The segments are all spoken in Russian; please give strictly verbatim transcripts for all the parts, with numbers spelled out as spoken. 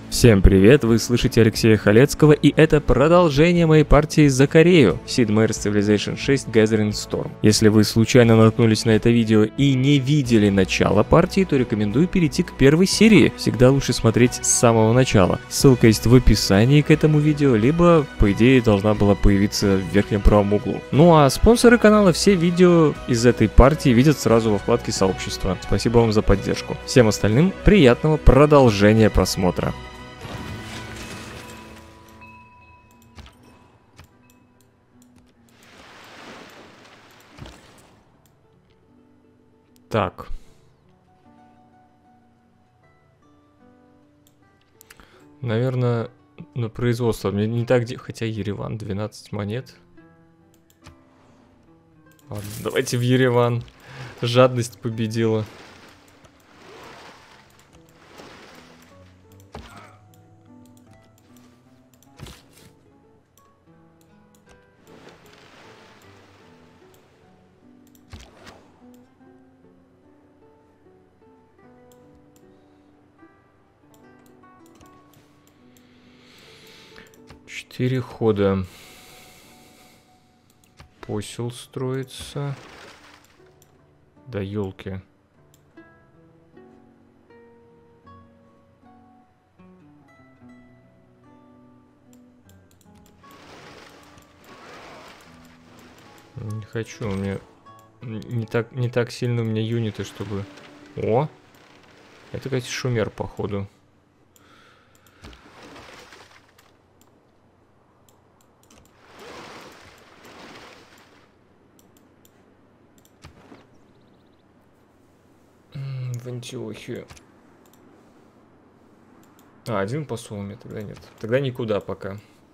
Всем привет, вы слышите Алексея Халецкого, и это продолжение моей партии за Корею Sid Meier's Civilization шесть Gathering Storm. Если вы случайно наткнулись на это видео и не видели начало партии, то рекомендую перейти к первой серии. Всегда лучше смотреть с самого начала. Ссылка есть в описании к этому видео, либо, по идее, должна была появиться в верхнем правом углу. Ну а спонсоры канала все видео из этой партии видят сразу во вкладке сообщества. Спасибо вам за поддержку. Всем остальным приятного продолжения просмотра. Так. Наверное, на производство. Мне не так... Хотя Ереван, двенадцать монет. Ладно, давайте в Ереван. Жадность победила. Четыре хода. Посел строится. Да елки. Не хочу, у меня не так, не так сильно у меня юниты, чтобы... О! Это, кстати, шумер, походу. В Антиохию. А, один посол у меня тогда нет. Тогда никуда пока.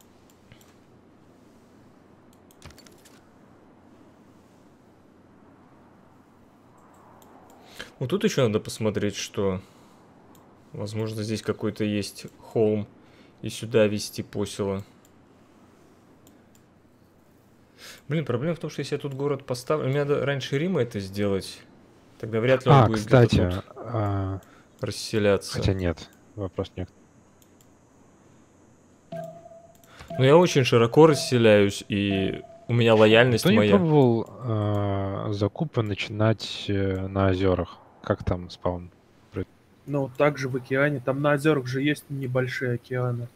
Вот тут еще надо посмотреть, что... Возможно, здесь какой-то есть холм. И сюда вести посела. Блин, проблема в том, что если я тут город поставлю... Мне надо раньше Рима это сделать. Тогда вряд ли он а, будет кстати, где-то тут а... расселяться. Хотя нет, вопрос нет. Но я очень широко расселяюсь, и у меня лояльность Кто не моя. пробовал а, закупы начинать э, на озерах? Как там спаун? Ну, также в океане. Там на озерах же есть небольшие океаны.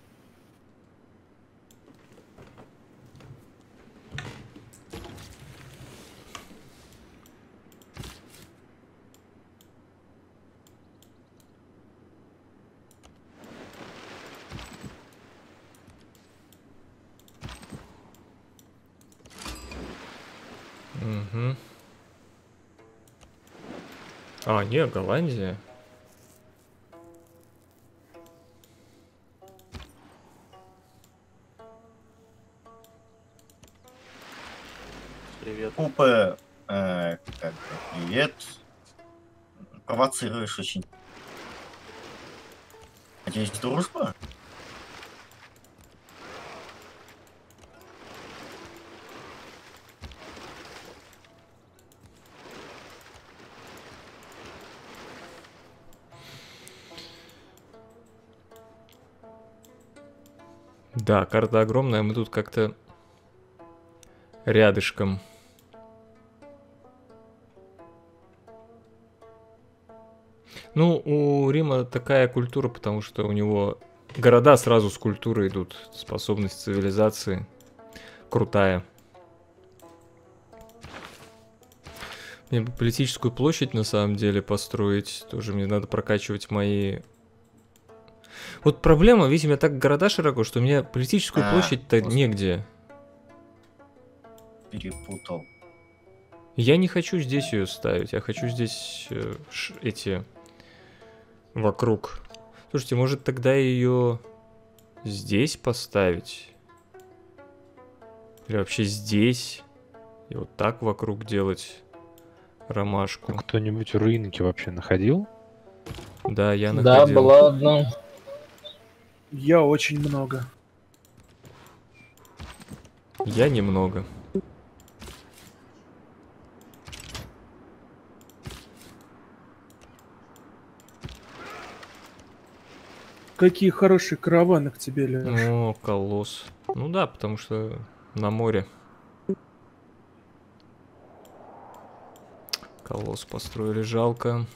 Угу. А, не, Голландия. Привет. Купе, э, как, привет. Провоцируешь очень. Надеюсь, дружба? Да, карта огромная, мы тут как-то рядышком. Ну, у Рима такая культура, потому что у него города сразу с культурой идут. Способность цивилизации крутая. Мне бы политическую площадь на самом деле построить. Тоже мне надо прокачивать мои... Вот проблема, видите, у меня так города широко, что у меня политическую А, площадь-то просто негде. Перепутал. Я не хочу здесь ее ставить, я хочу здесь э, ш, эти вокруг. Слушайте, может тогда ее здесь поставить? Или вообще здесь? И вот так вокруг делать ромашку. А кто-нибудь рынки вообще находил? Да, я Да, находил. была одна. Я очень много. Я немного. Какие хорошие караваны к тебе, Леш. О, колосс. Ну да, потому что на море. Колосс построили, жалко.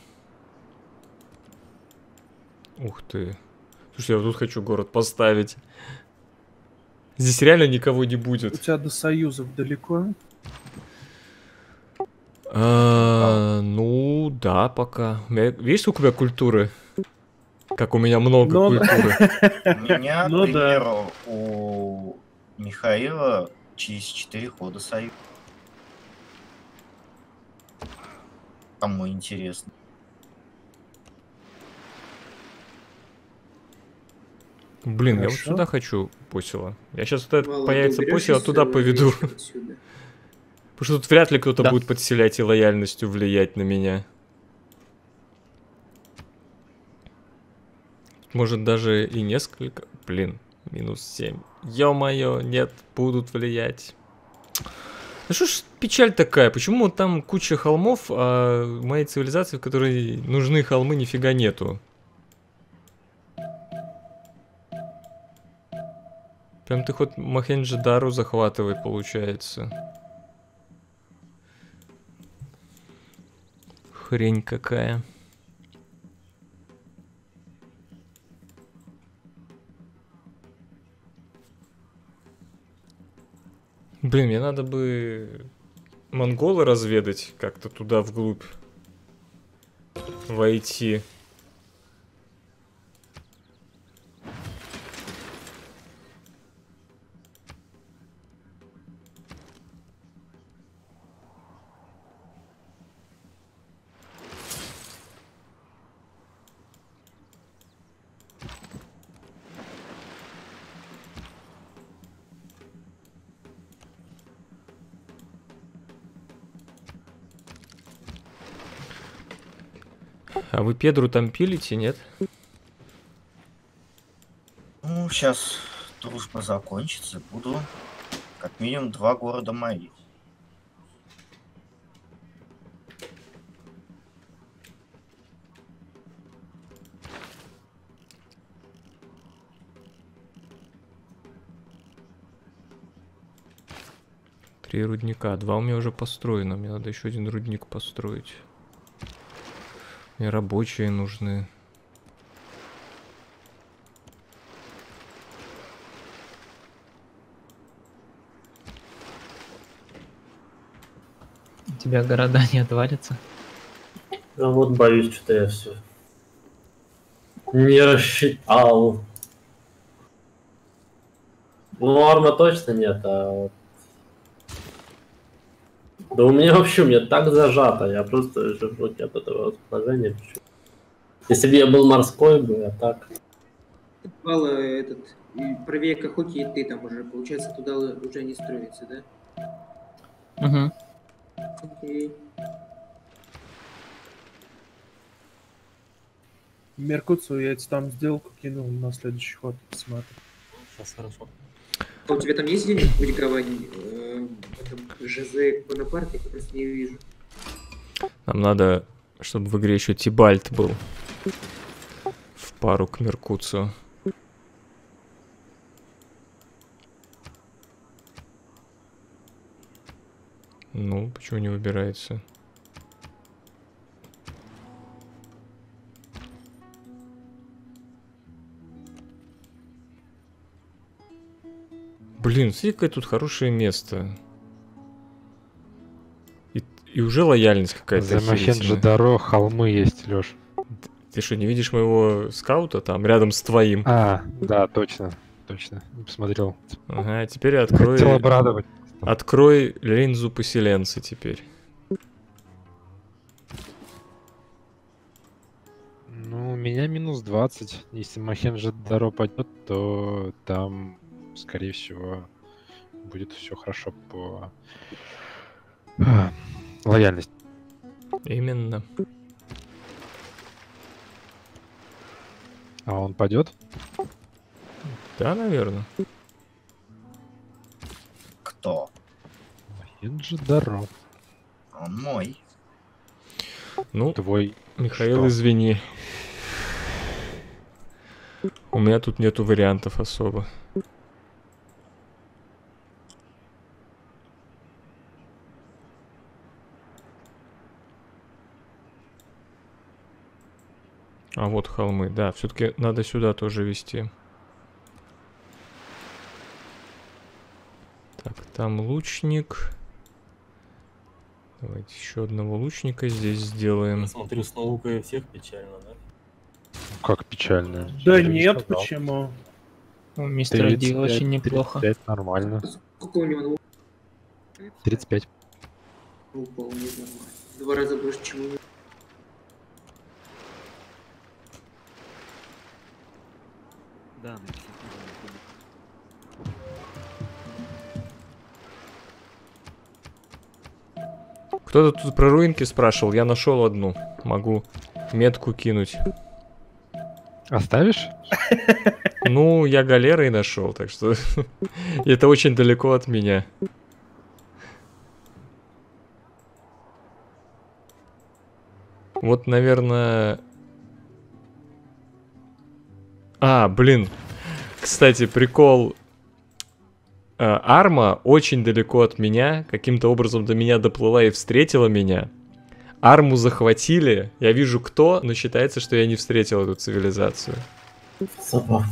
Ух ты. Слушай, я вот тут хочу город поставить. Здесь реально никого не У будет. тебя до союзов далеко? А, ну да, пока. У меня- Видишь, сколько у меня культуры? Как у меня много Но- культуры. У меня, к Ну да. примеру, у Михаила через четыре хода союз. Кому интересно. Блин, я вот Хорошо. сюда хочу посела. Я сейчас вот это Мало, появится ты уберёшь посел, а из туда своего поведу. ящика отсюда? Потому что тут вряд ли кто-то Да. будет подселять и лояльностью влиять на меня. Может даже и несколько. Блин, минус семь. Ё-моё, нет, будут влиять. Ну что ж печаль такая? Почему вот там куча холмов, а в моей цивилизации, в которой нужны холмы, нифига нету? Прям ты хоть Мохенджо-Даро захватывай, получается. Хрень какая. Блин, мне надо бы монголы разведать, как-то туда вглубь войти. А вы Педру там пилите, нет? Ну, сейчас дружба закончится, буду как минимум два города мои. Три рудника. Два у меня уже построено. Мне надо еще один рудник построить. Мне рабочие нужны. У тебя города не отвалятся? А вот боюсь, что я все не рассчитал. Ну, арма точно нет, а вот... Да у меня вообще, у меня так зажато, я просто уже в шоке от этого расположения. Если бы я был морской, бы, а так... Мало этот, и правее Кахоки, и ты там уже, получается, туда уже не строится, да? Угу. Окей. Меркуцию я тебе там сделку кинул на следующий ход. Смотри. Сейчас хорошо. А у тебя там есть где-нибудь гавань э, в этом ЖЗ Бонапарте? Я просто не вижу. Нам надо, чтобы в игре еще Тибальт был. В пару к Меркуцию. Ну, почему не выбирается? Блин, смотри, какое тут хорошее место. И, и уже лояльность какая-то За охерительная. Мохенджо-Даро холмы есть, Лёш. Ты что, не видишь моего скаута там, рядом с твоим? А, да, точно, точно. Не посмотрел. Ага, теперь открой... Хотел обрадовать. Открой линзу поселенца теперь. Ну, у меня минус двадцать. Если Мохенджо-Даро пойдет, то там, скорее всего, будет все хорошо по а, лояльности. Именно. А он пойдет? Да, наверное. Кто? Мохенджо-Даро. Он мой. Ну, Твой. Михаил, что? извини. У меня тут нету вариантов особо. А вот холмы, да, все-таки надо сюда тоже вести. Так, там лучник. Давайте еще одного лучника здесь сделаем. Смотрю, с наукой всех печально, да? Как печально. Да Я не нет, сказал. почему? У мистера Ди тридцать пять, очень неплохо. тридцать пять нормально. Сколько у него? тридцать пять. Ну, вполне нормально. Два раза больше, чем у него. Да, Кто-то тут про руинки спрашивал, я нашел одну. Могу метку кинуть. Оставишь? Ну, я галерой нашел, так что это очень далеко от меня. Вот, наверное... А, блин. Кстати, прикол. Арма очень далеко от меня. Каким-то образом до меня доплыла и встретила меня. Арму захватили. Я вижу кто, но считается, что я не встретил эту цивилизацию. Забавно.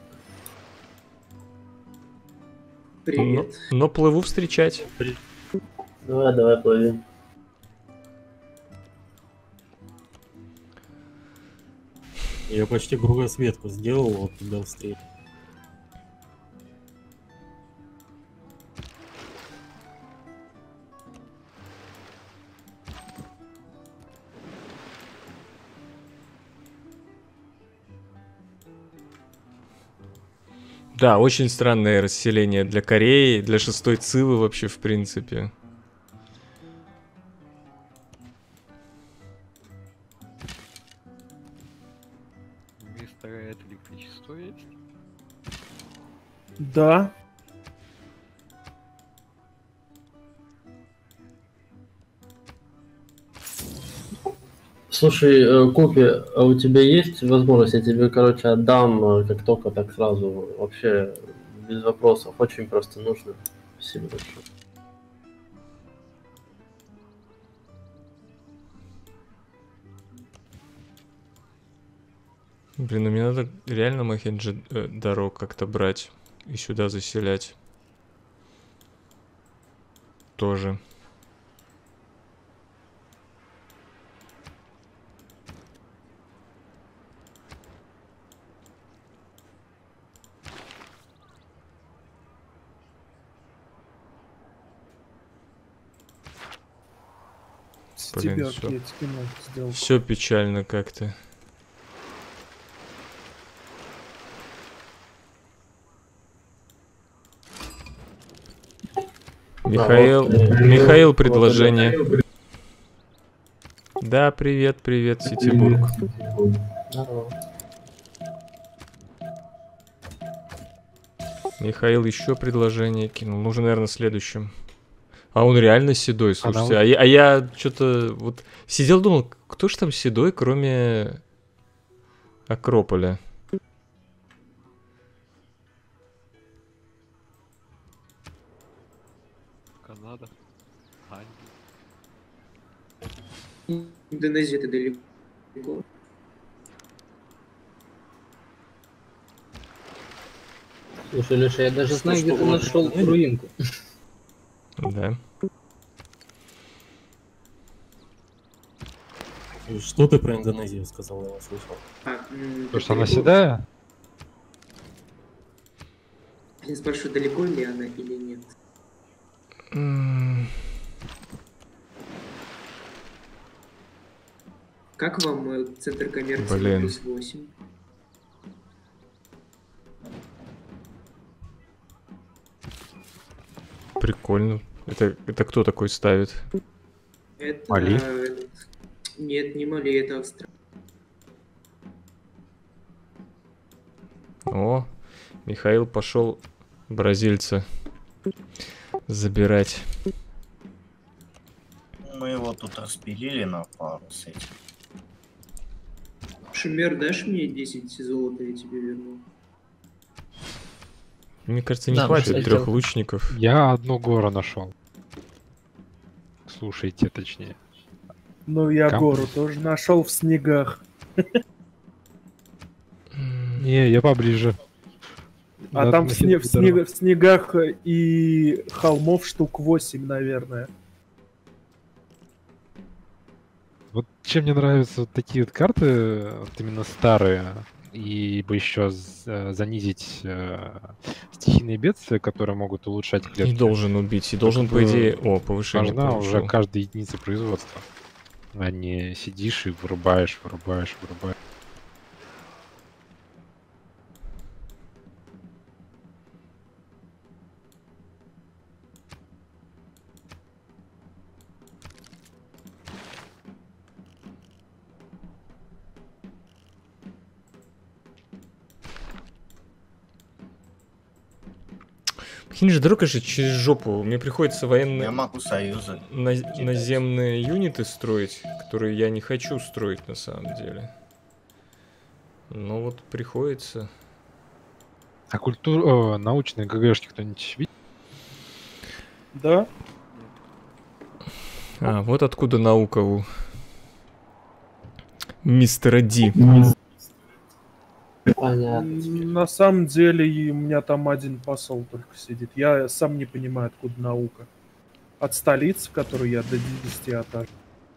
Привет. Но, но плыву встречать. Давай, давай, плыви. Я почти кругосветку сделал, вот тебя встретил. Да, очень странное расселение для Кореи, для шестой Цивы вообще, в принципе. Мистер, это электричество есть? Да. Слушай, э, Купи, а у тебя есть возможность, я тебе, короче, отдам, э, как только, так сразу, вообще, без вопросов, очень просто нужно. Спасибо большое. Блин, ну мне надо реально Махенджи э, дорог как-то брать и сюда заселять. Тоже. Блин, Тебе всё. я скинул сделку. Все печально как-то. Михаил, вот, э, Михаил, вот, предложение. Да, привет, привет, Ситибург. Здорово. Михаил еще предложение кинул. Нужно, наверное, следующим. А он реально седой, слушайте. Она- А я, а я что-то вот сидел, думал, кто ж там седой, кроме Акрополя? Канада. Англия. Индонезия это далеко. Слушай, Леша, я даже знаю, что, где ты вот нашел это, руинку. Да. И что ты про Индонезию сказал, я не слышал. А, м, То, что она далеко. седая? Я спрашиваю, далеко ли она или нет. М, Как вам э, центр коммерции Блин. плюс восемь? Прикольно. Это, это кто такой ставит? Это... Мали? э, этот- Нет, не Мали, это Австралия. О, Михаил пошел бразильца забирать. Мы его тут распилили на пару с этим. Шумер, дашь мне десять золота, я тебе верну. Мне кажется, не Да, хватит кстати, трех дело. лучников. Я одну гору нашел. Слушайте, точнее. Ну, я Кам- гору тоже нашел в снегах. Не, я поближе. А Надо там в, махин сне- в, здорово. снег- в снегах и холмов штук восемь, наверное. Вот чем мне нравятся вот такие вот карты, вот именно старые, и бы еще з- занизить э, стихийные бедствия, которые могут улучшать клетки. И должен убить, и должен, по бы идее... О, повышение Важна получил. уже каждая единица производства. А не сидишь и вырубаешь, вырубаешь, вырубаешь. Хинж, дорога же через жопу. Мне приходится военные Я могу союзы. на- кидать. наземные юниты строить, которые я не хочу строить на самом деле. Но вот приходится. А культура, научные ГГшки кто-нибудь видит? Да? А, вот откуда наука у мистера Ди. Понятно. М, На самом деле и у меня там один посол только сидит. Я сам не понимаю, откуда наука. От столицы, в которую я до десяти этажей.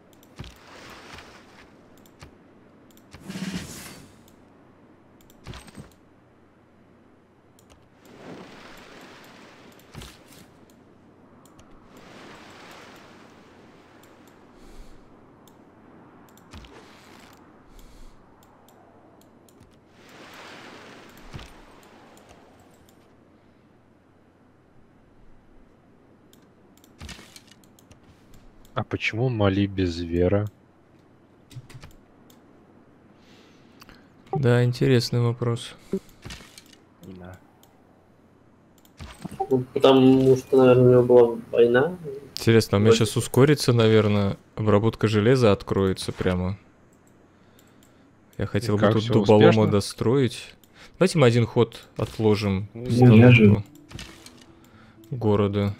А почему Мали без Вера? Да, интересный вопрос. Ну, потому что, наверное, у него была война. Интересно, у меня Вроде- сейчас ускорится, наверное, обработка железа откроется прямо. Я хотел бы как, тут всё дуболома успешно? достроить. Давайте мы один ход отложим Ну, установку города.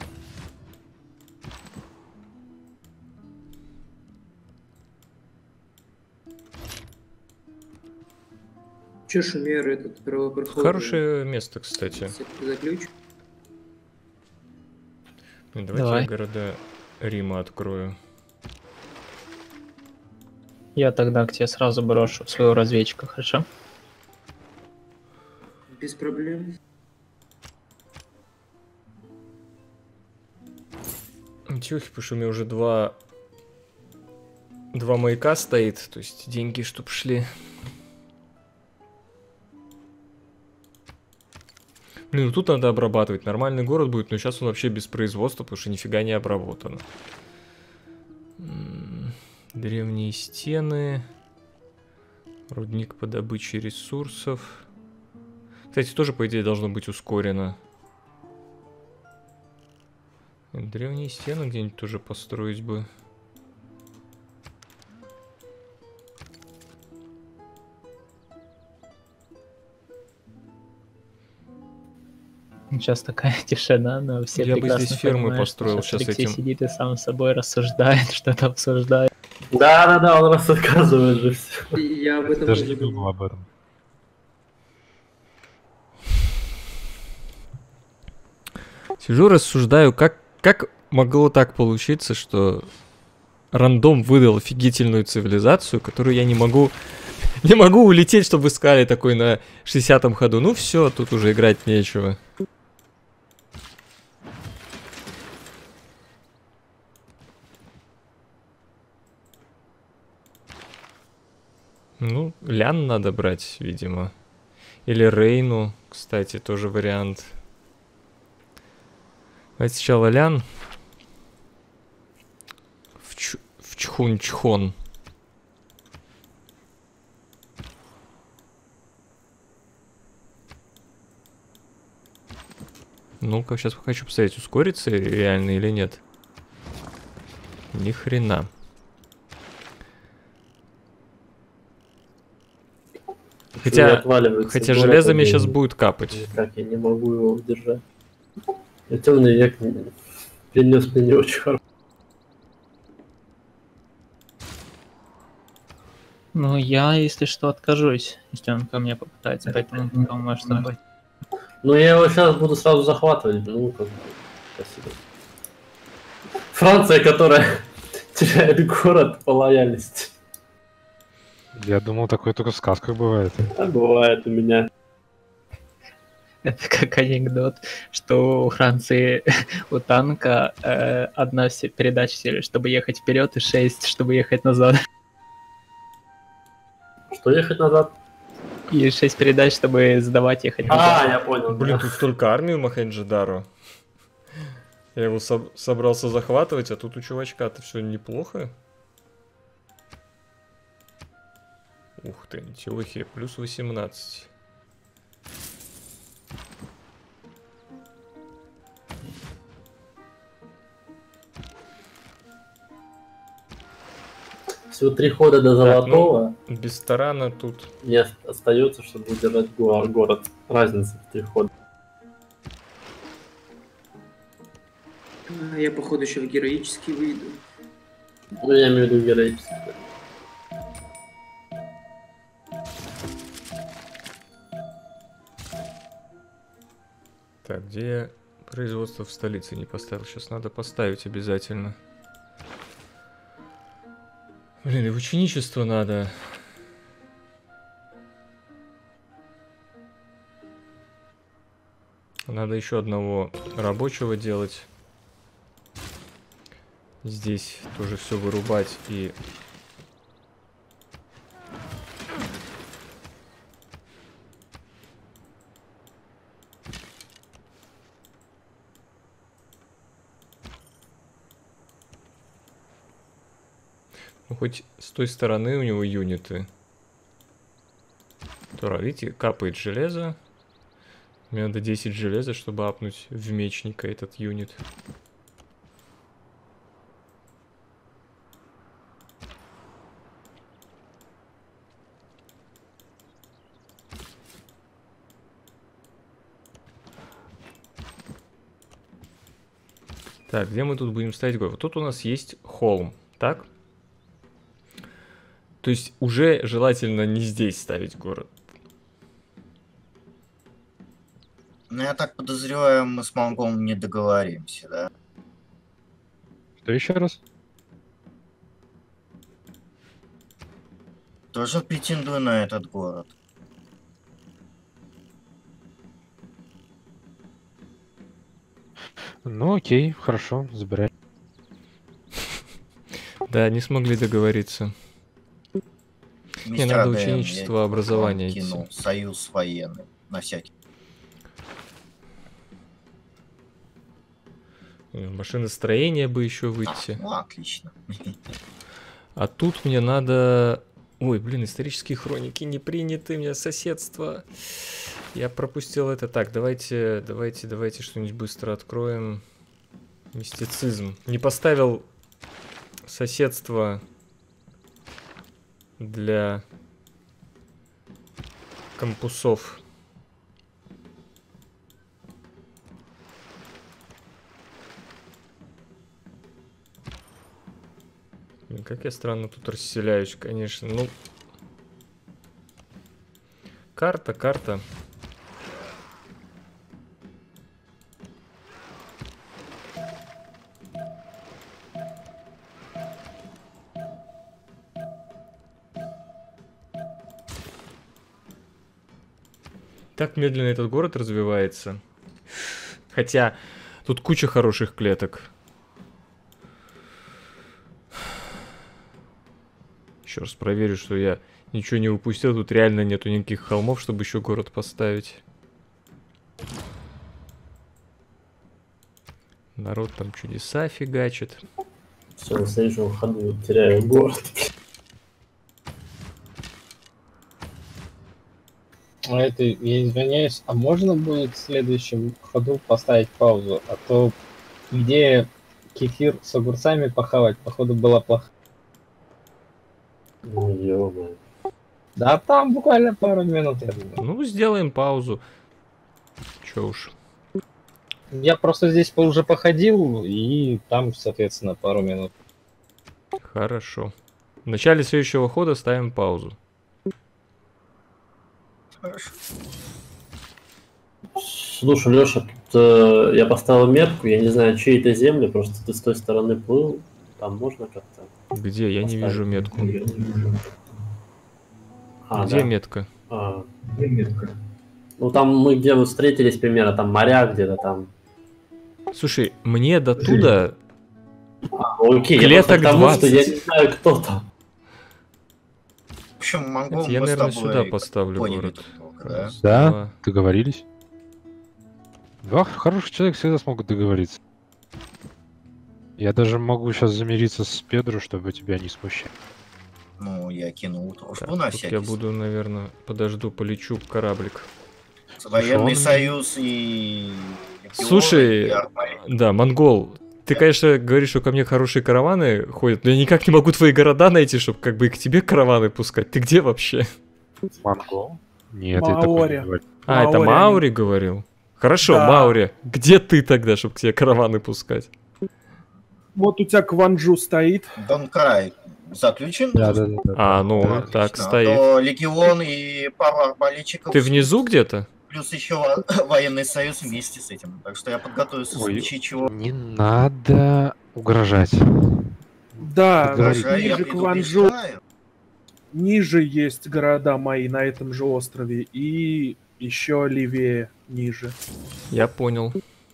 Че Шумер этот правопроходный? Хорошее место, кстати. За ключ? Ну, Давайте Давай. я города Рима открою. Я тогда к тебе сразу брошу своего разведчика, хорошо? Без проблем. Тихо, потому что у меня уже два... Два маяка стоит, то есть деньги, чтоб шли. Блин, ну тут надо обрабатывать. Нормальный город будет, но сейчас он вообще без производства, потому что нифига не обработано. М, Древние стены. Рудник по добыче ресурсов. Кстати, тоже, по идее, должно быть ускорено. Древние стены где-нибудь тоже построить бы. Сейчас такая тишина, но все Я бы прекрасно здесь фермы понимают, что построил щас щас Алексей этим. сидит и сам с собой рассуждает, что-то обсуждает. Да-да-да, он раз отказывает же все. И Я об этом Даже тоже не думал об этом. Сижу, рассуждаю, как, как могло так получиться, что рандом выдал офигительную цивилизацию, которую я не могу... Не могу улететь, чтобы вы сказали такой на шестидесятом ходу. Ну все, тут уже играть нечего. Ну, Лян надо брать, видимо. Или Рейну, кстати, тоже вариант. Давайте сначала Лян. В, Ч... в Чхун-Чхон. Ну-ка, сейчас хочу посмотреть, ускорится реально или нет. Ни хрена. Хотя, отваливается хотя город железо мне один. сейчас будет капать. Как я не могу его удержать. И темный век принес мне не очень хорошо. Ну, я, если что, откажусь, если он ко мне попытается, поэтому пока он может работать. Ну, я его сейчас буду сразу захватывать. Ну, как бы, спасибо. Франция, которая теряет город по лояльности. Я думал, такое только в сказках бывает. А бывает у меня. Это как анекдот, что у Франции у танка э, одна все передача, всего лишь, чтобы ехать вперед, и шесть, чтобы ехать назад. Что ехать назад? И шесть передач, чтобы сдавать, ехать назад. А, я понял. Блин, да. тут столько армии у Мохенджо-Даро. Я его соб- собрался захватывать, а тут у чувачка-то все неплохо. Ух ты, Антиохия, плюс восемнадцать. Всего три хода до золотого. Так, ну, без тарана тут. Мне остается, чтобы удержать го- город. Разница в три хода. А, я, походу, еще в героический выйду. Ну, я имею в виду героический. Так, где я производство в столице не поставил? Сейчас надо поставить обязательно. Блин, и в ученичество надо. Надо еще одного рабочего делать. Здесь тоже все вырубать и... Ну, хоть с той стороны у него юниты. Тора, видите, капает железо. Мне надо десять железа, чтобы апнуть в мечника этот юнит. Так, где мы тут будем ставить город? Вот тут у нас есть холм, так? То есть уже желательно не здесь ставить город. Ну, я так подозреваю, мы с Монголом не договоримся, да? Что еще раз? Тоже претендую на этот город. Ну окей, хорошо, забирай. Да, не смогли договориться. Не, надо Мистер АДМ, ученичество, я образование вам кинул. идти. Союз военный. На всякий. В машиностроение бы еще выйти. А, ну, отлично. А тут мне надо... Ой, блин, исторические хроники не приняты, у меня соседство. Я пропустил это. Так, давайте, давайте, давайте что-нибудь быстро откроем. Мистицизм. Не поставил соседство для кампусов. Блин, как я странно тут расселяюсь, конечно. Ну, карта, карта. Так медленно этот город развивается. Хотя тут куча хороших клеток. Еще раз проверю, что я ничего не упустил. Тут реально нету никаких холмов, чтобы еще город поставить. Народ там чудеса фигачит. Все, на следующем ходу теряю город. А это, я извиняюсь, а можно будет в следующем ходу поставить паузу? А то идея кефир с огурцами похавать, походу, была плохая. Ну, ё-моё. Да там буквально пару минут, я думаю. Ну, сделаем паузу. Чё уж. Я просто здесь уже походил, и там, соответственно, пару минут. Хорошо. В начале следующего хода ставим паузу. Хорошо. Слушай, Леша, тут э, я поставил метку, я не знаю, чьи это земли, просто ты с той стороны плыл, там можно как-то... Где? Я не поставить? вижу метку. Я не вижу. А, Где да. метка? А, где метка? Ну там мы где мы встретились примерно, там моря где-то там. Слушай, мне до туда А, ну, окей, клеток я потому, что я двадцать. не знаю, кто там. В общем, монгол Я, мы с наверное, тобой сюда поставлю поняли город. друг друга, да? Да, Два. договорились. Два хороших человека всегда смогут договориться. Я даже могу сейчас замириться с Педро, чтобы тебя не смущать. Ну, я кинул дружбу Так, на тут всякий я буду, наверное, подожду, полечу кораблик. случай. Военный Слушай, он- союз и... легионы, Слушай, и армия. да, монгол, ты, конечно, говоришь, что ко мне хорошие караваны ходят, но я никак не могу твои города найти, чтобы как бы и к тебе караваны пускать. Ты где вообще? Монгол? Нет, я такой Маори. не говорю. А, это Маори, Маури говорил? Хорошо, Да. Маури, где ты тогда, чтобы к тебе караваны пускать? Вот у тебя Кванджу стоит. Донкрай заключен? Да, да, да, да. А, ну, Ну, так, отлично. стоит. А то легион и пару арбалетчиков. Ты внизу где-то? Плюс еще во- военный союз вместе с этим. Так что я подготовился в Ой. случае чего. Не надо угрожать. Да, Говори. Даже я ниже Кванджу, предупреждаю. ниже есть города мои на этом же острове. И еще левее, ниже. Я понял.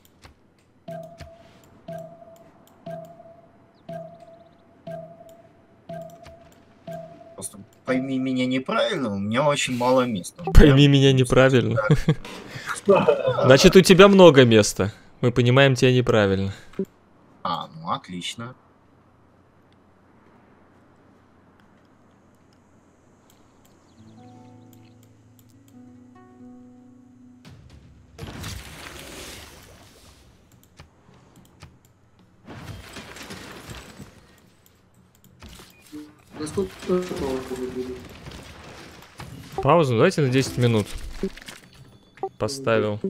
Просто пойми меня неправильно, у меня очень мало места. Пойми меня неправильно. Значит, у тебя много места. Мы понимаем тебя неправильно. А, ну отлично. Насколько пауза будет? Паузу давайте на десять минут. Поставил.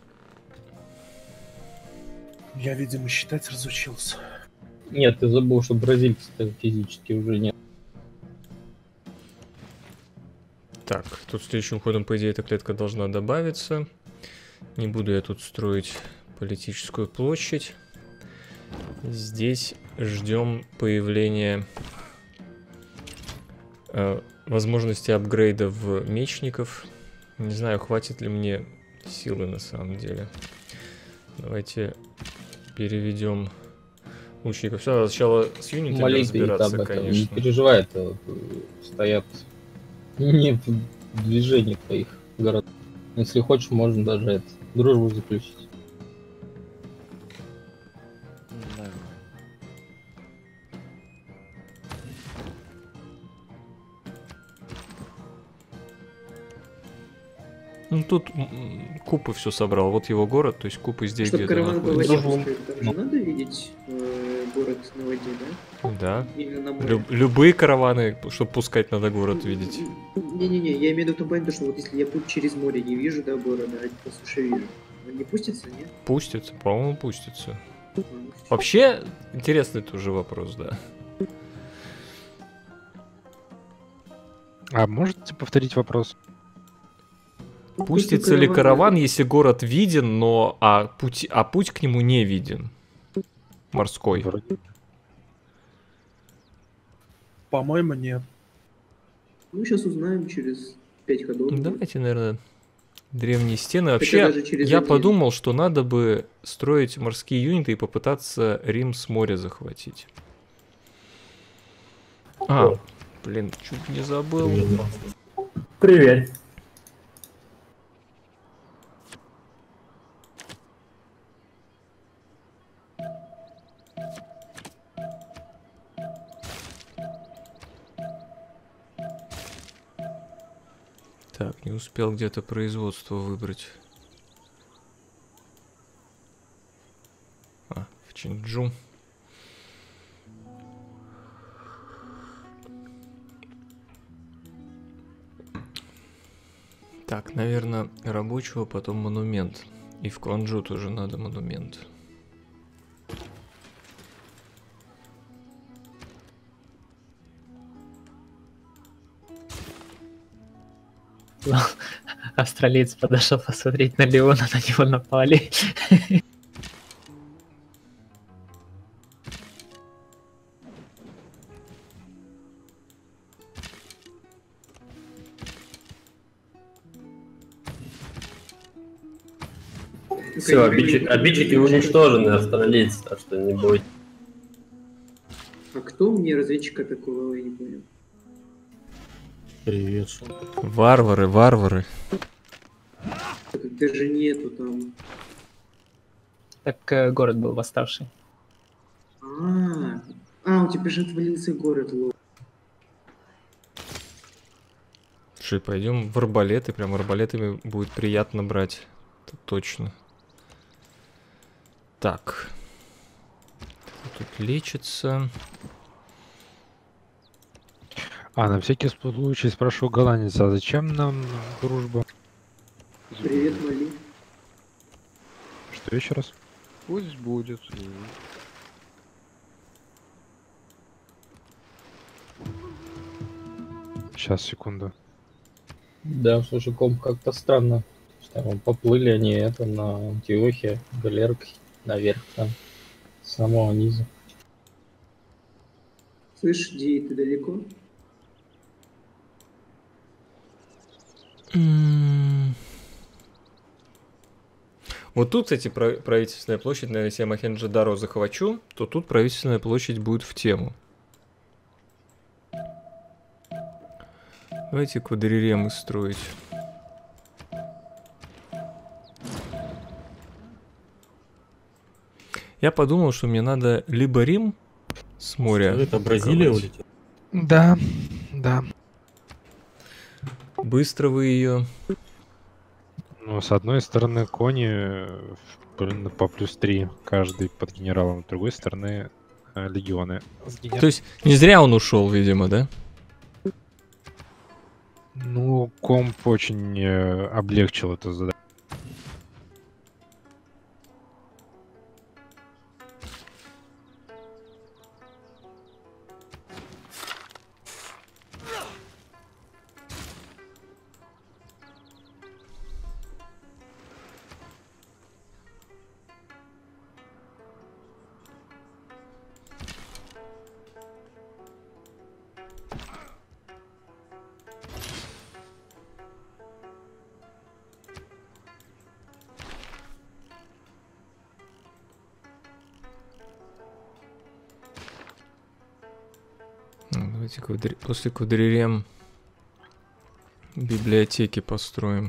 Я, видимо, считать разучился. Нет, ты забыл, что бразильцев-то физически уже нет. Так, тут следующим ходом, по идее, эта клетка должна добавиться. Не буду я тут строить политическую площадь. Здесь ждем появления э, возможности апгрейда в мечников. Не знаю, хватит ли мне силы на самом деле. Давайте переведем лучников. Все, надо сначала с юнитами Молитвы разбираться, об этом. Не конечно. переживай, это э, стоят не в движении твоих городов. Если хочешь, можно даже это, дружбу заключить. Нормально. Ну тут м, Купы все собрал. Вот его город, то есть Купы здесь Чтобы где-то караван по находится. воде пустить, там же надо видеть э, город на воде, да? Да. Или на море? Лю- любые караваны, чтобы пускать, надо город видеть. Не-не-не, я имею в виду то, что вот если я путь через море не вижу, да, города, а по суше вижу. Он не пустится, нет? Пустится, по-моему, пустится. Ну, всё. Вообще, интересный тоже вопрос, да. А можете повторить вопрос? Ну, Пустится после ли каравана- караван, если город виден, но а путь, а путь к нему не виден? Морской. Вроде- По-моему, нет. Ну, сейчас узнаем через пять ходов. Ну, давайте, наверное, древние стены. Хотя Вообще, даже через я один. подумал, что надо бы строить морские юниты и попытаться Рим с моря захватить. А, блин, чуть не забыл. Привет. Так, не успел где-то производство выбрать. А, в Чинджу. Так, наверное, рабочего, потом монумент. И в Кванджу тоже надо монумент. Австралиец подошел посмотреть на Леона, на него напали. Все, обидчики, обидчики уничтожены, австралийцы, так что не бойтесь. А кто мне разведчик атаковал, я не понял. Привет. Варвары, варвары. Так даже нету там. Так э, город был восставший. А, а, у тебя же отвалился город, лол. Слушай, пойдем в арбалеты. Прям арбалетами будет приятно брать. Это точно. Так. Тут лечится. А, на всякий случай спрошу голландца, а зачем нам дружба? Привет, Мали. Что еще раз? Пусть будет. Сейчас, секунду. Да, слушай, комп, как-то странно. Что поплыли они это на Антиохе, галеркой наверх там, с самого низа. Слышь, Ди, ты далеко? Вот тут, кстати, правительственная площадь, наверное, если я Мохенджо-Даро захвачу, то тут правительственная площадь будет в тему. Давайте квадриремы строить. Я подумал, что мне надо либо Рим с моря. Это Бразилия улетела? Да, да. Быстро вы ее. Ну, с одной стороны, кони блин, по плюс три каждый под генералом, с другой стороны, легионы. То есть не зря он ушел, видимо, да? Ну, комп очень э, облегчил эту задачу. Давайте квадри... после квадрирем библиотеки построим.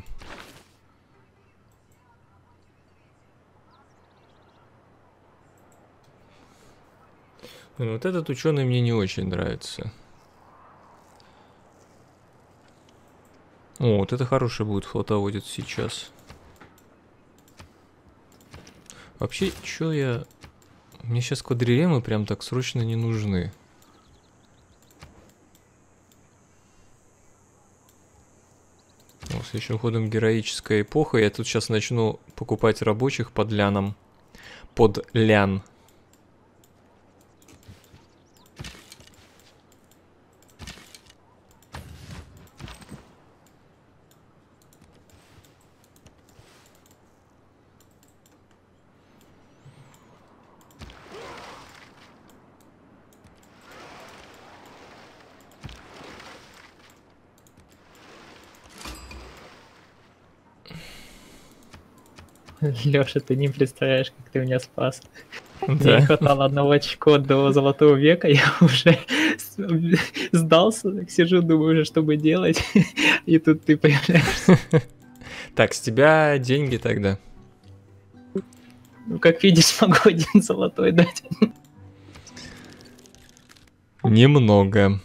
Ну, вот этот ученый мне не очень нравится. О, вот это хороший будет флотоводец сейчас. Вообще, чё я... Мне сейчас квадриремы прям так срочно не нужны. О, следующим ходом героическая эпоха. Я тут сейчас начну покупать рабочих под ляном. Под лян. Лёша, ты не представляешь, как ты меня спас. Да. Мне не хватало одного очко до золотого века, я уже сдался, так сижу, думаю уже, что бы делать, и тут ты появляешься. Так, с тебя деньги тогда. Ну, как видишь, могу один золотой дать. Немного.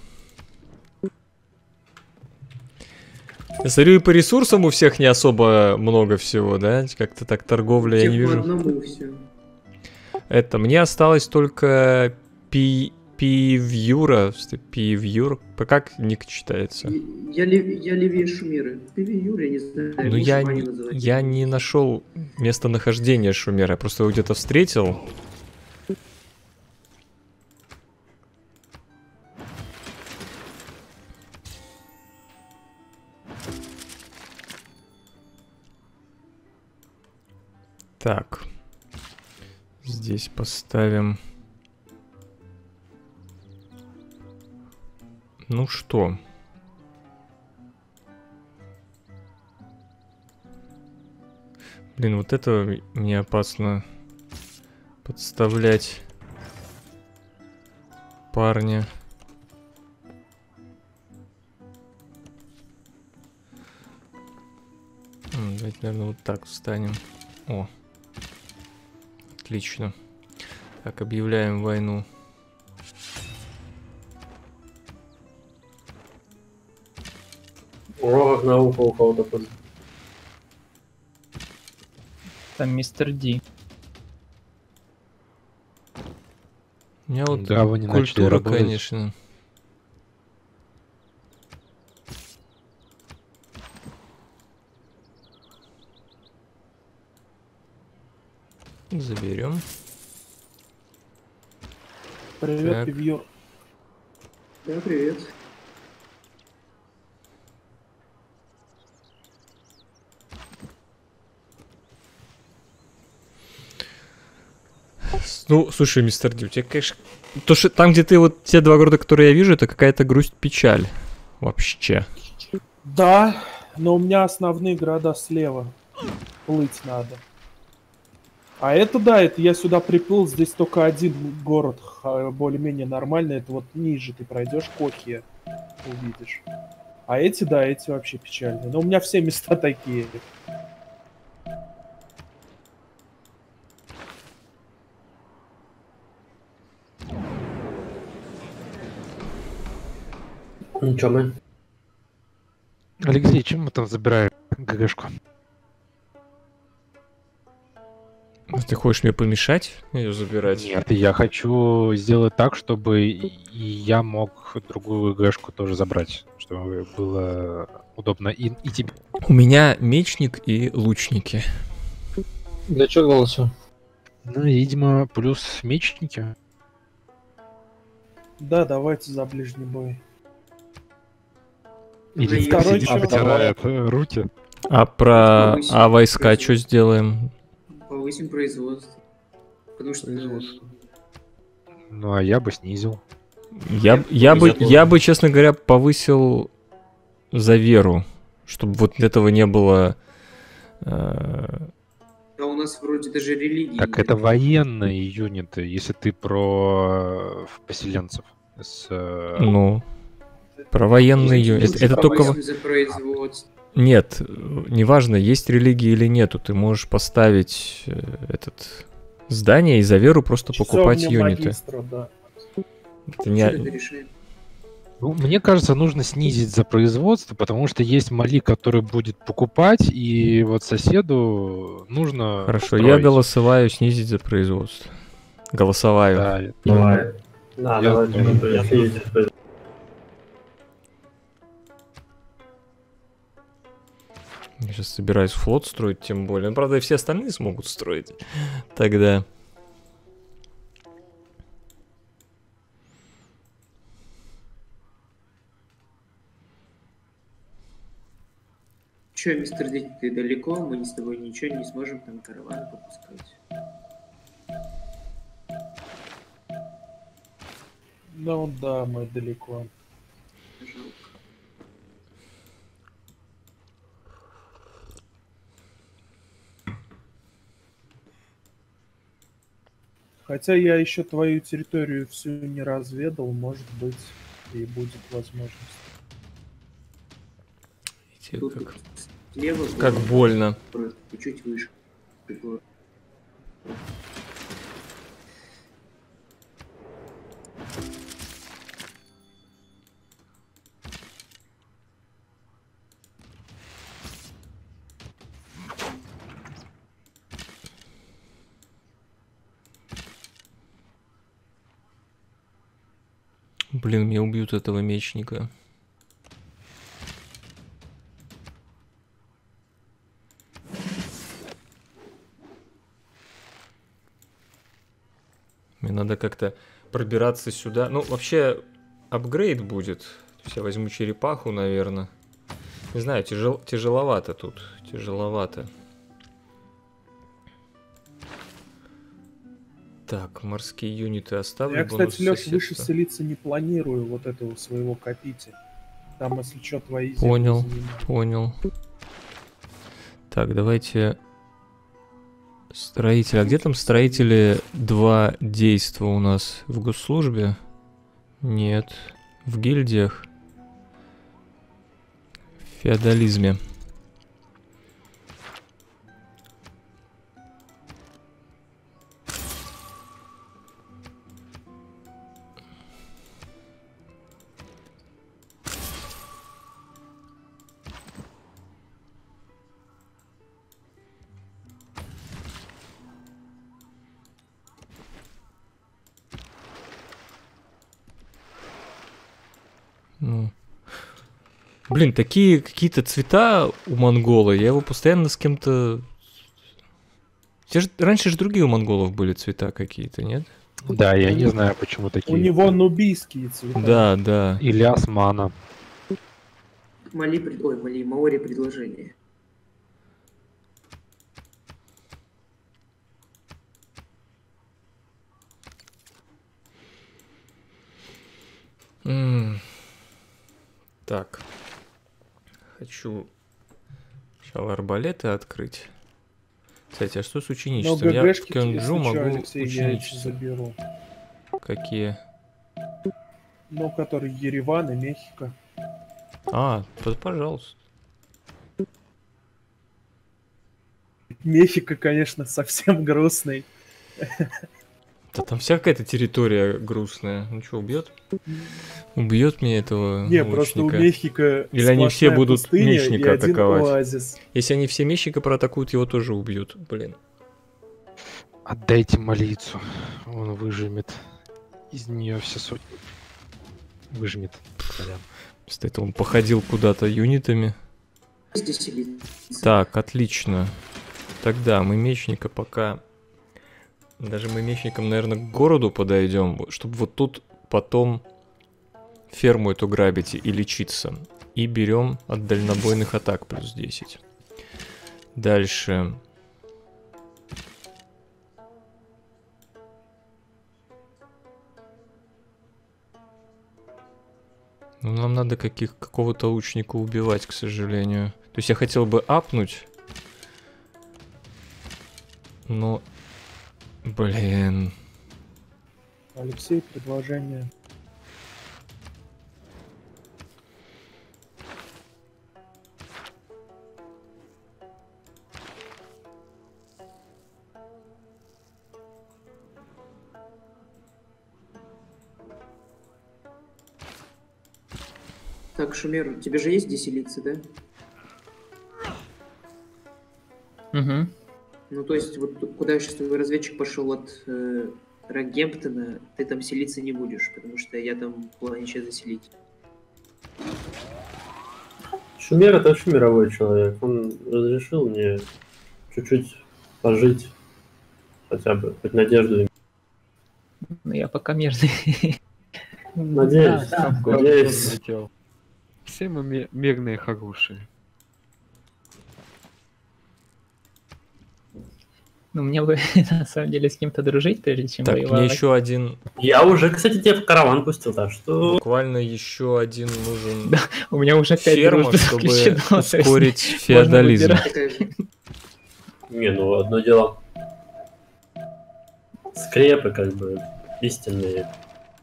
Я смотрю, и по ресурсам у всех не особо много всего, да? Как-то так торговля я не Всех по вижу. одному всё. Это, мне осталось только пи... Степивюра, Степивюр, как ник читается? Я, лев, я левее Шумеры. Пивиюр, я не знаю. Ну я, не, я не нашел местонахождение Шумера, я просто его где-то встретил. Так. Здесь поставим... Ну что? Блин, вот это мне опасно подставлять парня. Давайте, наверное, вот так встанем. О. Отлично. Так, объявляем войну. Урок наука у кого-то под... Там мистер Ди. У меня вот Да, вы не начали культура, работать. конечно. Заберем. Привет, Так. Пивьюр. Да, привет. Ну, слушай, мистер Ди, у тебя, конечно... То, что там, где ты вот те два города, которые я вижу, это какая-то грусть-печаль. Вообще. Да, но у меня основные города слева. Плыть надо. А это да, это я сюда приплыл, здесь только один город ха, более-менее нормальный. Это вот ниже ты пройдешь, Кохия увидишь. А эти, да, эти вообще печальные. Но у меня все места такие. Ну чё мы? Алексей, чем мы там забираем ГГшку? Ты хочешь мне помешать ее забирать? Нет, я хочу сделать так, чтобы и я мог другую ГГшку тоже забрать, чтобы было удобно и, и тебе. У меня мечник и лучники. Для чего голосую? Ну, видимо, плюс мечники. Да, давайте за ближний бой. Или Ну, короче, сидит и потирает э, руки. А про... Повысить А войска производство. что сделаем? Повысим производство. Потому что... Производство. Ну, а я бы снизил. Я, я, бы, тоже. я бы, честно говоря, повысил за веру, чтобы вот этого не было... э, А у нас вроде даже религии. Так нет. это военные юниты, если ты про э, поселенцев. С, э, ну, про военные... ю- Это, это только... Повысим за производство. Нет, э, неважно, есть религия или нету, ты можешь поставить э, этот здание и за веру просто покупать Часовня юниты. магистра, да. Это Что не... это решаем? Ну, мне кажется, нужно снизить за производство, потому что есть мали, который будет покупать, и вот соседу нужно. Хорошо, я строить. голосоваю снизить за производство. Голосоваю. Да, Давай. Да, Я давай, думаю, если я ездишь, то- Я сейчас собираюсь флот строить, тем более. Ну, правда, и все остальные смогут строить. Тогда... Че, мистер Дикки, ты далеко? Мы с тобой ничего не сможем там караваны попускать. Ну да, мы далеко. Жалко. Хотя я еще твою территорию всю не разведал, может быть, и будет возможность. Видите, Тут как, слева как город, больно. город, и чуть выше. город. Блин, меня убьют этого мечника. Мне надо как-то пробираться сюда. Ну, вообще, апгрейд будет. То есть я возьму черепаху, наверное. Не знаю, тяжел... тяжеловато тут. Тяжеловато. Так, морские юниты оставлю. Я, бонус кстати, Леш, соседства. выше селиться не планирую вот этого своего копите. Там, если что, твои земли Понял, занимают. понял. Так, давайте... Строители. А где там строители два действа у нас? В госслужбе? Нет. В гильдиях? В феодализме. Ну. Блин, такие какие-то цвета у монгола. Я его постоянно с кем-то... Те же... Раньше же другие у монголов были цвета какие-то, нет? Да, я не знаю, почему такие. У него нубийские цвета. Да, да. Или османа. Мали, пред- ой, Мали, Маори предложение. М. Так. Хочу сначала арбалеты открыть. Кстати, а что с Но ученичеством? Я в ГГшки, Кёнджу если чё, могу Алексей, я эти ученичество. заберу. Какие? Ну, который Ереван и Мехико. А, то пожалуйста. Мехико, конечно, совсем грустный. Да там вся какая-то территория грустная. Ну что, убьет? Убьет мне этого Не, просто у лучника. Мехико Или они все сплошная будут пустыня мечника и один атаковать. оазис. Если они все мечника проатакуют, его тоже убьют. Блин. Отдайте молицу. Он выжмет из нее все сотни. Выжмет. Сорян. Вместо этого он походил куда-то юнитами. Здесь селиться. Так, отлично. Тогда мы мечника пока... Даже мы мечником, наверное, к городу подойдем, чтобы вот тут потом ферму эту грабить и лечиться. И берем от дальнобойных атак плюс десять. Дальше. Ну, нам надо каких, какого-то лучника убивать, к сожалению. То есть я хотел бы апнуть. Но... Блин. Алексей, предложение. Так, Шумер, у тебя же есть где селиться, да? Угу. Ну, то есть, вот куда сейчас твой разведчик пошел от э, Рокгемптона, ты там селиться не будешь, потому что я там планирую сейчас заселить. Шумер — это вообще мировой человек. Он разрешил мне чуть-чуть пожить, хотя бы, хоть надежду. Ну, я пока мирный. Надеюсь, Да, да. надеюсь. Все мы ми- мирные, хорошие. Ну, мне бы на самом деле с кем-то дружить, прежде чем Так, мне воевать. еще один... Я уже, кстати, тебя в караван пустил, так что... Буквально еще один нужен Да, у меня уже пять ферма, дружб чтобы заключено, то есть ускорить можно феодализм. выбирать. Такая же. Не, ну одно дело. Скрепы, как бы, истинные.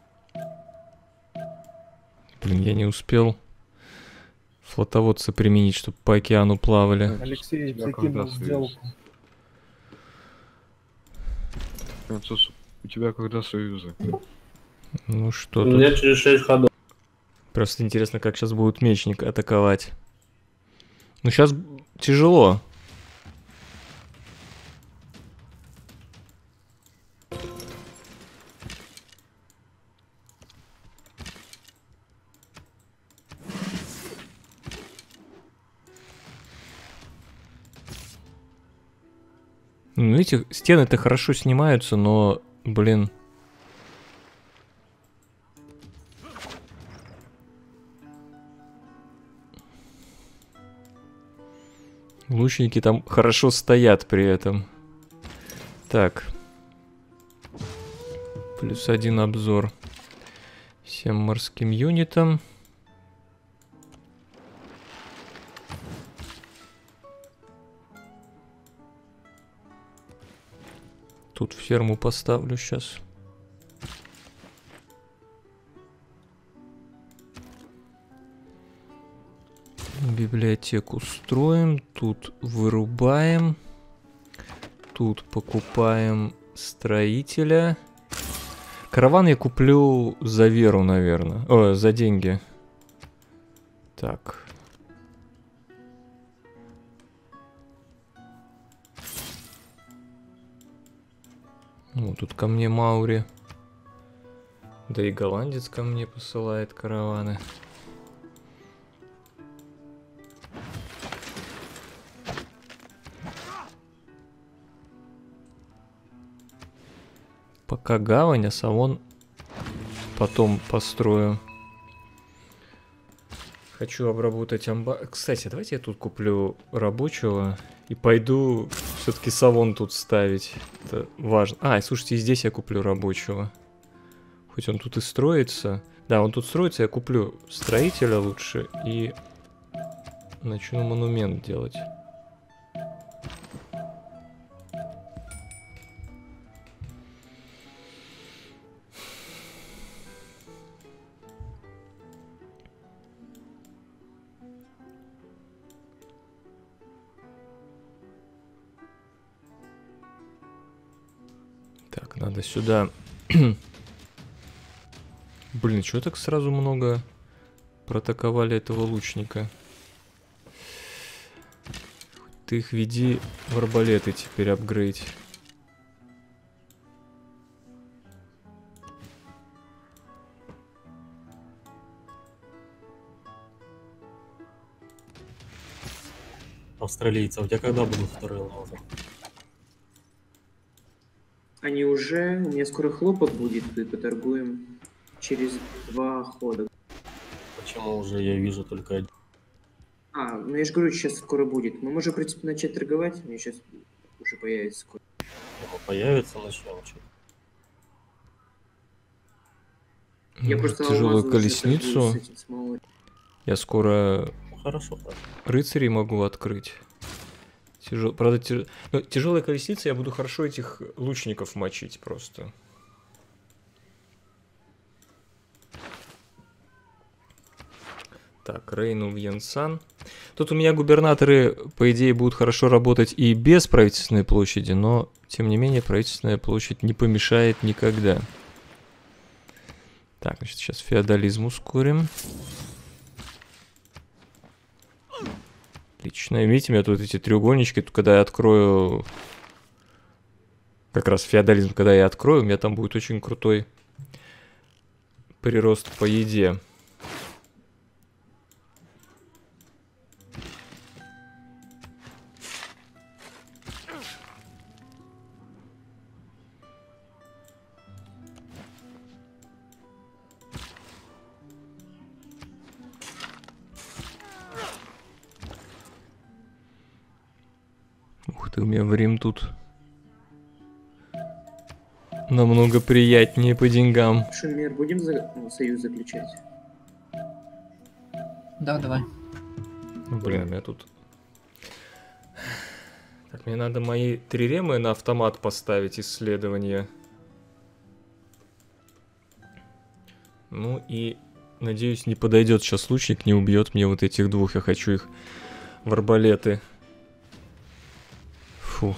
Блин, я не успел флотоводца применить, чтобы по океану плавали. Алексей, тебя закинул когда союз? сделку. Француз, у тебя когда союзы? Ну что У тут? меня через шесть ходов. Просто интересно, как сейчас будут мечник атаковать. Ну сейчас тяжело. Ну, эти стены-то хорошо снимаются, но, блин... Лучники там хорошо стоят при этом. Так. Плюс один обзор всем морским юнитам. Тут ферму поставлю сейчас. Библиотеку строим, тут вырубаем, тут покупаем строителя. Караван я куплю за веру, наверное. О, за деньги. Так. Ну, тут ко мне Маури. Да и голландец ко мне посылает караваны. Пока гавань, а салон потом построю. Хочу обработать амбар. Кстати, давайте я тут куплю рабочего и пойду все-таки салон тут ставить. Это важно. А, слушайте, и здесь я куплю рабочего. Хоть он тут и строится. Да, он тут строится, я куплю строителя лучше и начну монумент делать. Так, надо сюда. Блин, чего так сразу много протаковали этого лучника? Ты их веди в арбалеты теперь апгрейд. Австралийцы, а у тебя когда будут вторые лазы? Они уже... У меня скоро хлопок будет, и поторгуем через два хода. Почему уже я вижу только один? А, ну я же говорю, сейчас скоро будет. Мы можем, в принципе, начать торговать. Мне сейчас уже появится скоро. Оно появится, начнем что-то. Я просто тяжелую алмазы уже колесницу. торгую с этим, с Маури. Я скоро Ну, хорошо, хорошо. рыцарей могу открыть. Тяжел... Правда, тяж... ну, тяжелая колесница, я буду хорошо этих лучников мочить просто. Так, Рейну в Янсан. Тут у меня губернаторы, по идее, будут хорошо работать и без правительственной площади, но, тем не менее, правительственная площадь не помешает никогда. Так, значит, сейчас феодализм ускорим. Отлично. Видите, у меня тут эти треугольнички, тут, когда я открою... Как раз феодализм, когда я открою, у меня там будет очень крутой прирост по еде. Ух ты, у меня время тут намного приятнее по деньгам. Шумер, будем за... ну, союз заключать? Да, давай. Блин, у меня тут... Так, мне надо мои триремы на автомат поставить, исследования. Ну и, надеюсь, не подойдет сейчас лучник, не убьет мне вот этих двух. Я хочу их в арбалеты. Фу.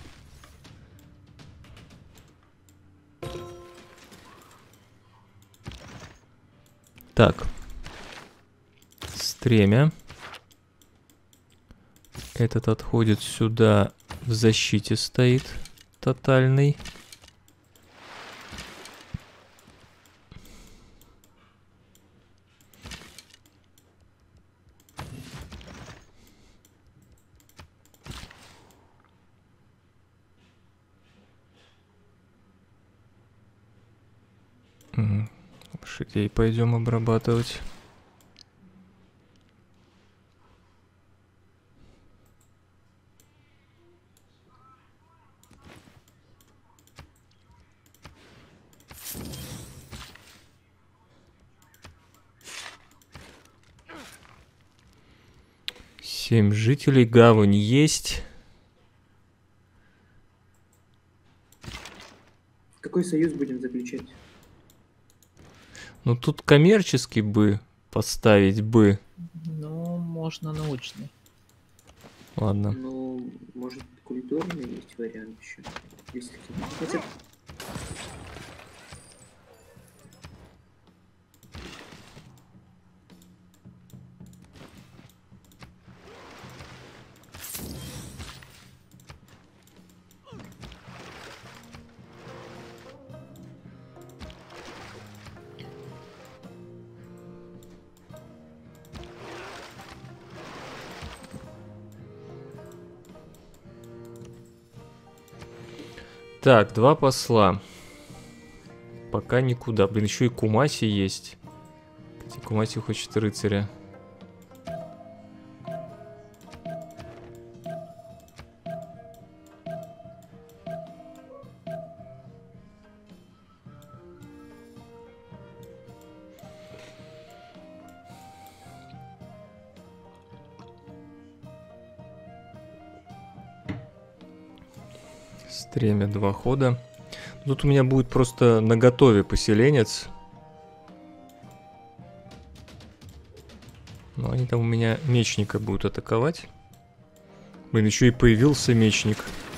Так. Стремя. Этот отходит сюда, в защите стоит тотальный. Лошадей пойдем обрабатывать. Семь жителей, гавань есть. Какой союз будем заключать? Ну тут коммерческий бы поставить бы. Ну, можно научный. Ладно. Ну, может, культурный есть вариант еще. Если хотя... Так, два посла. Пока никуда. Блин, еще и Кумаси есть. Кстати, Кумаси хочет рыцаря. Стремя два хода. Тут у меня будет просто наготове поселенец. Но они там у меня мечника будут атаковать. Блин, еще и появился мечник.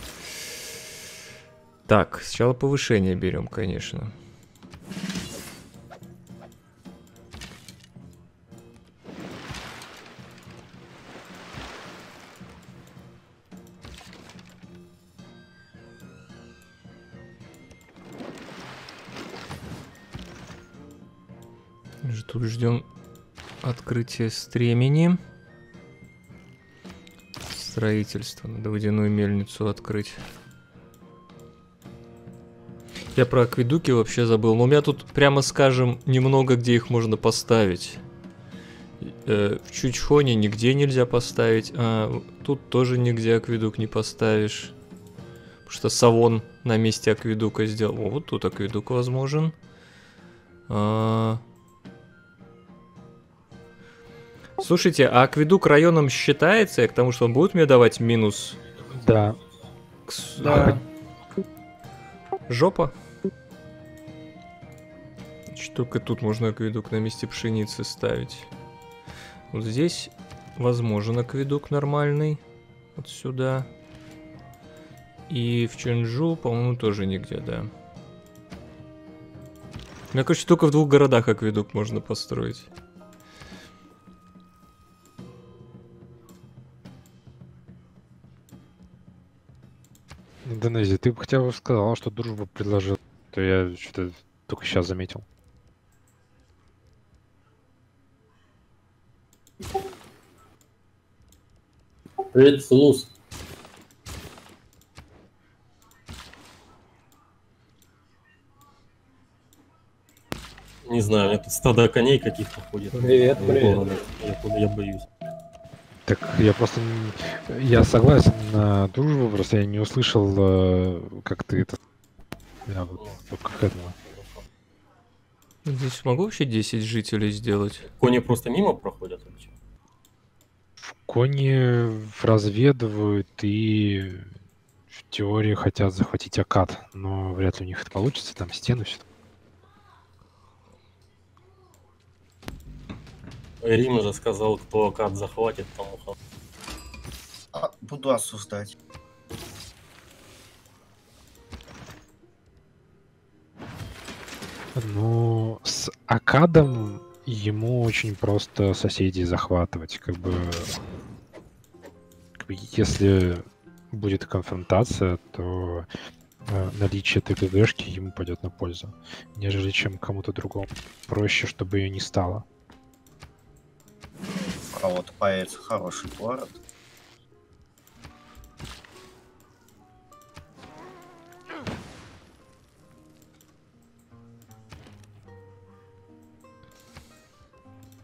Так, сначала повышение берем, конечно. Тут ждем открытия стремени. Строительство. Надо водяную мельницу открыть. Я про акведуки вообще забыл. Но у меня тут, прямо скажем, немного где их можно поставить. Э, в Чучхоне нигде нельзя поставить. А тут тоже нигде акведук не поставишь. Потому что Савон на месте акведука сделал. О, вот тут акведук возможен. А... Слушайте, а акведук районом считается? К тому, что он будет мне давать минус? Да. Кс... Да. Жопа? Значит, только тут можно акведук на месте пшеницы ставить. Вот здесь возможен акведук нормальный. Вот сюда. И в Чэньчжу, по-моему, тоже нигде, да. У меня, короче, только в двух городах акведук можно построить. Индонезия, ты бы хотя бы сказал, что дружбу предложил, то я что-то только сейчас заметил. Привет, Сулус. Не знаю, у меня тут стадо коней каких-то ходит. Привет, привет. Я, я боюсь. Так я просто не... я согласен на дружбу, просто я не услышал, э, как ты это. Я вот только к этому. Здесь могу вообще десять жителей сделать? Кони просто мимо проходят? Или что? Кони разведывают и в теории хотят захватить Акад, но вряд ли у них это получится, там стены все. Рим же сказал, кто Акад захватит, тому ха- А, буду осуждать. Ну, с Акадом ему очень просто соседей захватывать, как бы, как бы если будет конфронтация, то э, наличие ТГГшки ему пойдет на пользу, нежели чем кому-то другому. Проще, чтобы ее не стало. А вот появится хороший город.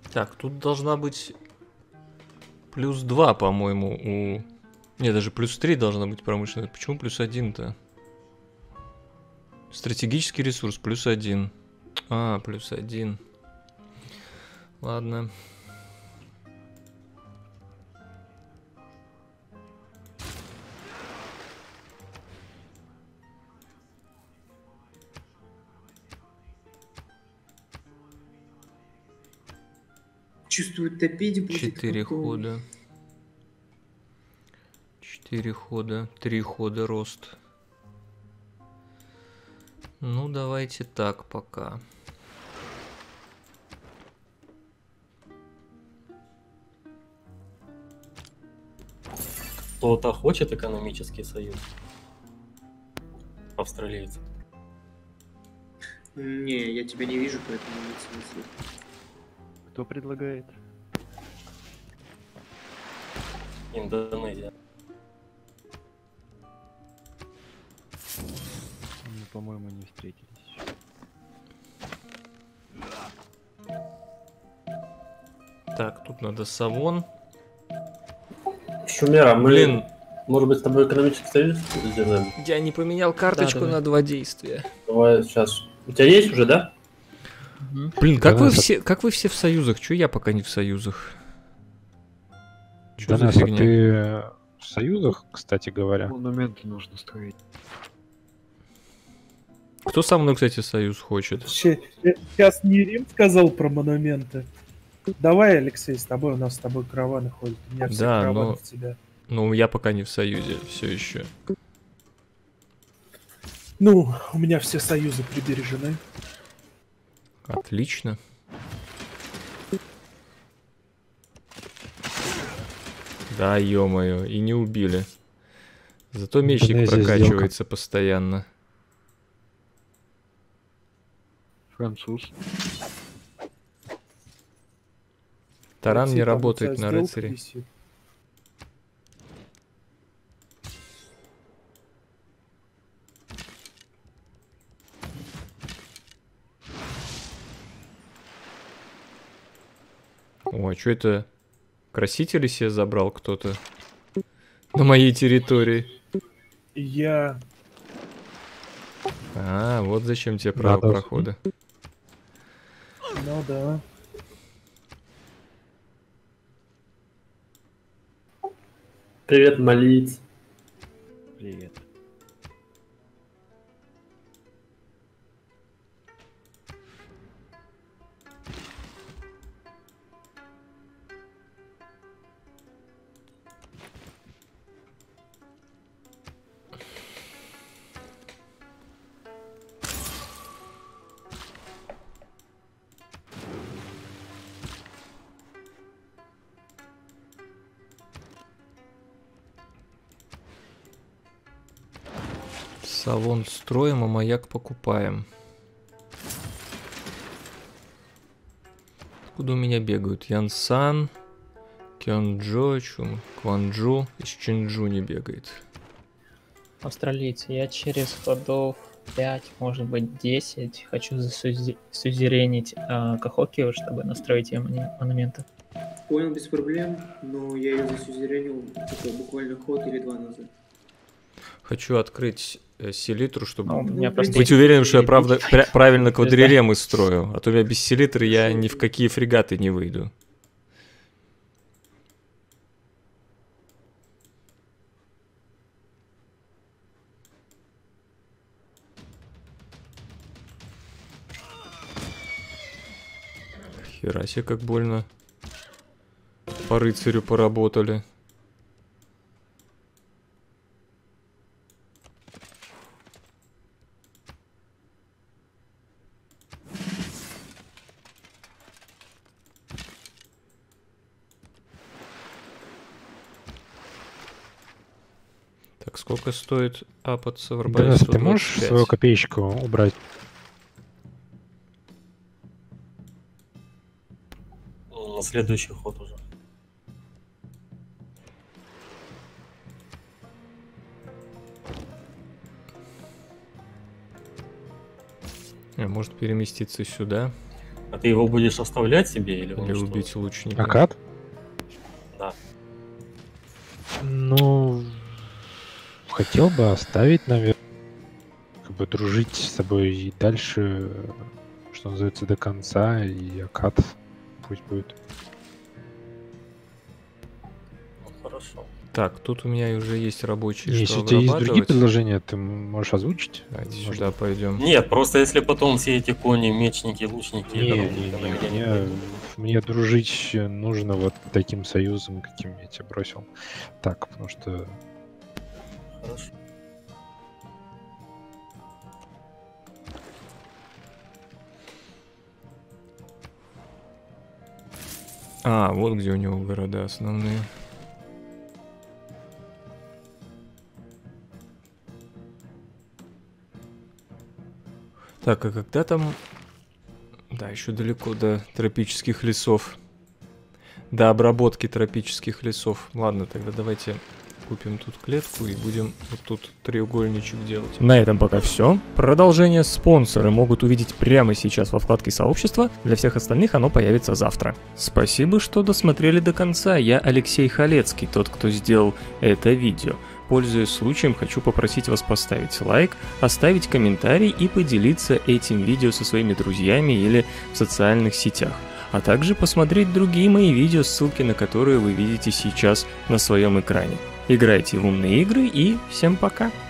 Так, тут должна быть плюс два, по-моему, у... Не, даже плюс три должна быть промышленность. Почему плюс один-то? Стратегический ресурс плюс один. А, плюс один. Ладно. Чувствую, топить будет. Четыре потом. хода. Четыре хода. Три хода рост. Ну, давайте так пока. Кто-то хочет экономический союз? Австралийцы. Не, я тебя не вижу, поэтому нет смысла. Кто предлагает? Индонезия. Мы, по-моему, не встретились еще. Так, тут надо Савон. Шумера, мы, Блин. может быть, с тобой экономический союз сделаем? Я не поменял карточку Да, да, да. на два действия. Давай сейчас. У тебя есть уже, да? Блин, как Да, вы это- все, как вы все в союзах? Чё я пока не в союзах? Чё Да, за Нас, а фигня? ты в союзах, кстати говоря? Монументы нужно строить. Кто со мной, кстати, союз хочет? Сейчас не Рим сказал про монументы. Давай, Алексей, с тобой, у нас с тобой караваны ходят. У меня все Да, караваны но- в тебя. Ну, я пока не в союзе, все еще. Ну, у меня все союзы прибережены. Отлично. Да, ё-моё, и не убили. Зато мечник Индонезия прокачивается постоянно. Француз. Таран Алексей, не там у работает тебя на сделка рыцаре. висит. О, а что это? Красители себе забрал кто-то? На моей территории. Я... А, вот зачем тебе право Надо- прохода. Ну да. Привет, молить. Привет. Савон строим, а маяк покупаем. Откуда у меня бегают? Янсан, Кёнджо, Чун, Кванджу. Из Чинджу не бегает. Австралийцы, я через ходов пять, может быть десять хочу засузи- сузеренить э, Кахокио, чтобы настроить ее мони- монументы. Понял, без проблем, но я ее засюзеренил типа, буквально ход или два назад. Хочу открыть э, селитру, чтобы Ну, у меня просто быть есть уверенным, что я и- правда, пря- правильно Звезда. квадриремы строю. А то у меня без селитры я ни в какие фрегаты не выйду. Хера себе, как больно. По рыцарю поработали. Так, сколько стоит апаться в арбалет? Да, ты можешь сто двадцать пять. свою копеечку убрать? На следующий ход уже. А, может переместиться сюда. А ты его будешь оставлять себе или, Или он убить что? лучника. Акад? Да. Ну, хотел бы оставить, наверное, как бы дружить с собой и дальше, что называется, до конца, и Акад пусть будет. Ну, хорошо. Так, тут у меня уже есть рабочие, Если что у тебя есть другие обрабатывать. предложения, ты можешь озвучить? Давайте Можно- сюда пойдем. Нет, просто если потом все эти кони, мечники, лучники... Не, это не, будет, когда не, меня не мне, будет. мне дружить нужно вот таким союзом, каким я тебе бросил. Так, потому что Хорошо. А, вот где у него города основные. Так, а когда там... Да, еще далеко до тропических лесов. До обработки тропических лесов. Ладно, тогда давайте купим тут клетку и будем вот тут треугольничек делать. На этом пока все. Продолжение спонсоры могут увидеть прямо сейчас во вкладке сообщества. Для всех остальных оно появится завтра. Спасибо, что досмотрели до конца. Я Алексей Халецкий, тот, кто сделал это видео. Пользуясь случаем, хочу попросить вас поставить лайк, оставить комментарий и поделиться этим видео со своими друзьями или в социальных сетях. А также посмотреть другие мои видео, ссылки на которые вы видите сейчас на своем экране. Играйте в умные игры и всем пока!